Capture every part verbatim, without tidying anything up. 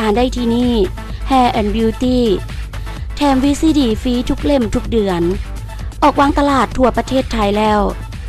อ่านได้ที่นี่ Hair and Beauty แถม วี ซี ดี ฟรีทุกเล่มทุกเดือนออกวางตลาดทั่วประเทศไทยแล้ว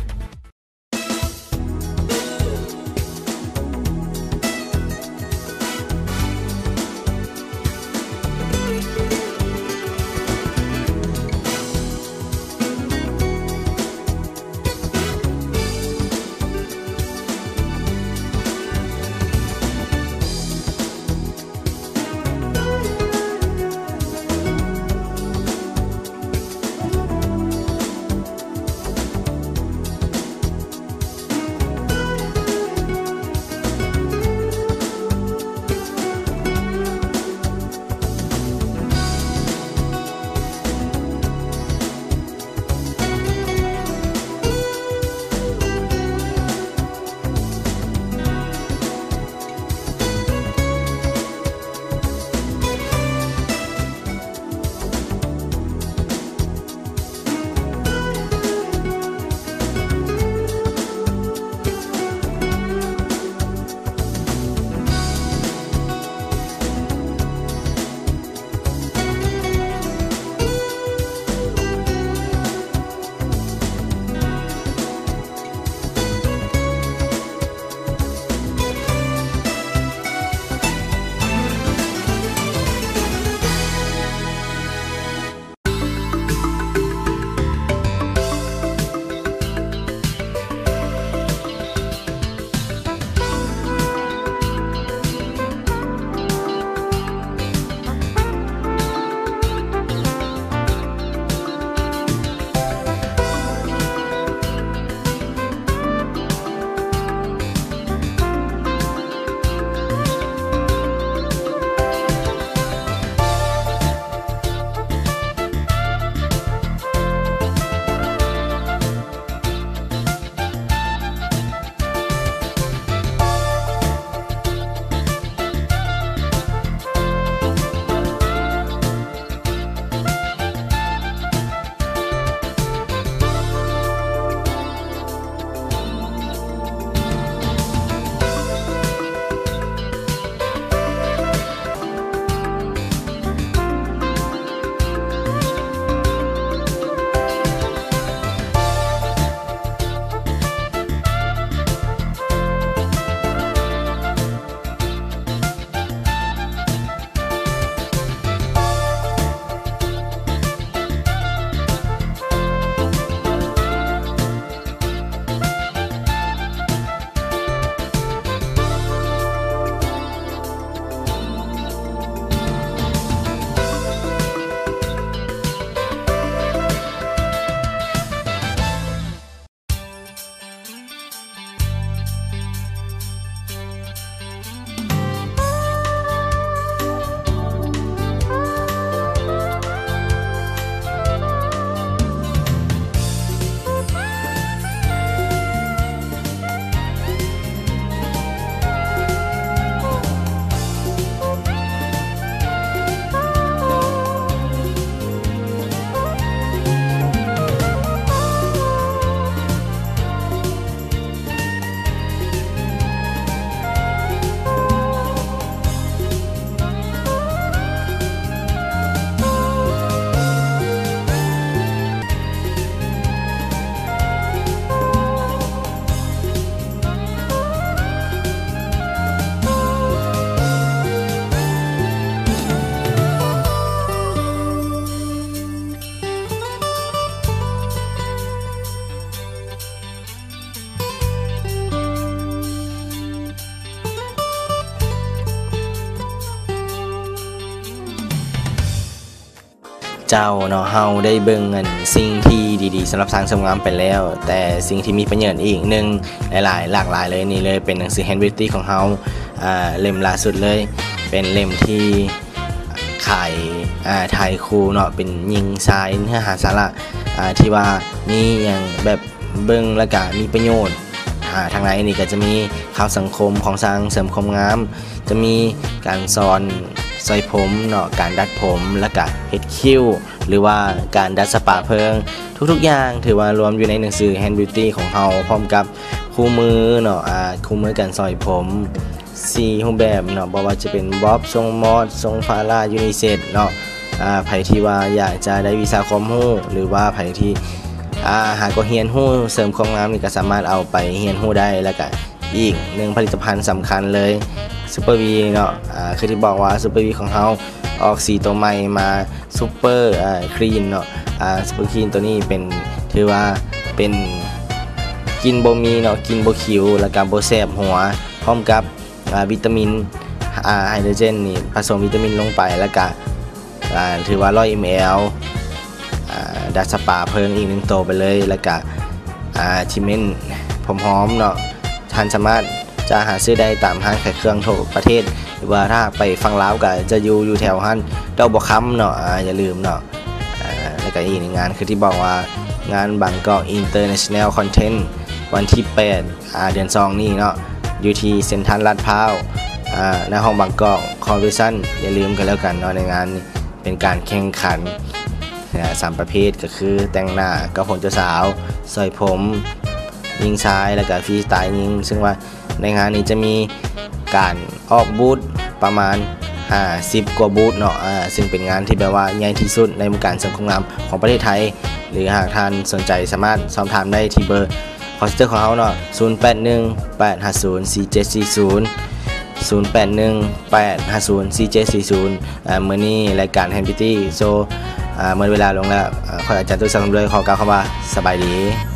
เจ้าเนาะเฮาได้เบิ่งเงินสิ่งที่ดีๆสำหรับสร้างสมงามไปแล้วแต่สิ่งที่มีประโยชน์อีกหนึ่งหลายๆหลากหลายเลยนี่เลยเป็นหนังสือ Hand Beauty ของเฮาอ่าเล่มล่าสุดเลยเป็นเล่มที่ขายอ่าไทยครูเนาะเป็นยิงทรายเนื้อหาสาระอ่าที่ว่ามีอย่างแบบเบิ่งแล้วก็มีประโยชน์อ่าทางไหนนี่ก็จะมีข่าวสังคมของสร้างเสริมความงามจะมีการสอนใส่ผมเนาะการดัดผมและก็เฮ็ดคิ้วหรือว่าการดัดสปาเพิงทุกๆอย่างถือว่ารวมอยู่ในหนังสือ Hand Beauty ของเฮาพร้อมกับคู่มือเนาะอ่าคู่มือการสอยผมสี่รูปแบบเนาะบ่ว่าจะเป็นบ๊อบทรงมอสทรงฟาร่ายูนิเซ็กเนาะอ่าไผที่ว่าอยากจะได้วีซ่าความรู้หรือว่าไผที่อ่าหากก็เรียนรู้เสริมความงามนี่ก็สามารถเอาไปเรียนรู้ได้แล้วก็อีกหนึ่งผลิตภัณฑ์สำคัญเลยซูเปอร์วีเนาะอ่าคือที่บอกว่าซูเปอร์วีของเฮาออกสีตัวใหม่มาซูเปอร์อ่าคลีนเนาะอ่าซูเปอร์คลีนตัวนี้เป็นถือว่าเป็นกินบ่มีเนาะกินบ่ขิวแล้วก็บ่แซ่บหัวพร้อมกับอ่าวิตามินอ่าไฮโดรเจนนี่ผสมวิตามินลงไปแล้วก็อ่าถือว่าหนึ่งร้อย มิลลิลิตร อ่าดัชสปาเพิ่มอีกหนึ่งตัวไปเลยแล้วก็อ่าทิเมนผมหอมเนาะท่านสามารถจะหาซื้อได้ตามห้างขายเครื่องทั่วประเทศหรือว่าถ้าไปฟังลาวก็จะอยู่อยู่แถวห้างดอกบัวคำเนาะอ่าอย่าลืมเนาะอ่าแล้วก็อีกหนึ่งงานคือที่บอกว่างานบางกอก International Content วันที่แปดอ่าเดือนสองนี่เนาะอยู่ที่เซ็นทรัลลาดพร้าวอ่าในห้องบางกอกคอนเวนชั่นอย่าลืมกันแล้วกันเนาะในงานนี้เป็นการแข่งขันสามประเภทก็คือแต่งหน้ากับผมเจ้าสาวซอยผมยิงซ้ายแล้วก็ฟรีสไตล์ยิงซึ่งว่าในงานนี้จะมีการออกบูธประมาณห้าสิบกว่าบูธเนาะอ่าซึ่งเป็นงานที่แบบว่าใหญ่ที่สุดในวงการเสริมความงามของประเทศไทยหรือหากท่านสนใจสามารถสอบถามได้ที่เบอร์คอลเซ็นเตอร์ของเขาเนาะศูนย์ แปด หนึ่ง แปด ห้า ศูนย์ สี่ เจ็ด สี่ ศูนย์ ศูนย์ แปด หนึ่ง แปด ห้า ศูนย์ สี่ เจ็ด สี่ ศูนย์อ่ามื้อนี้รายการ Happy Beauty โซอ่าเมื่อเวลาลงแล้วขออาจารย์ตุ้ยสักคำด้วยขอกล่าวคำว่าสบายดี